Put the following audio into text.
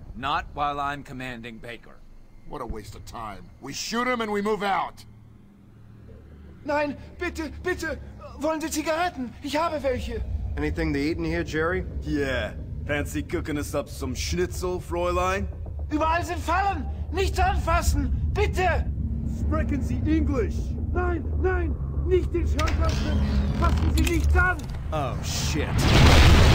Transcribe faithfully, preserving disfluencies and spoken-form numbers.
Not while I'm commanding Baker. What a waste of time. We shoot him and we move out. Nein, bitte, bitte. Wollen Sie Zigaretten? Ich habe welche. Anything to eat in here, Jerry? Yeah. Fancy cooking us up some schnitzel, Fräulein? Überall sind Fallen. Nichts anfassen. Bitte. Sprechen Sie English. Nein, nein. Nicht den Schrank öffnen. Fassen Sie nichts an. Oh, shit.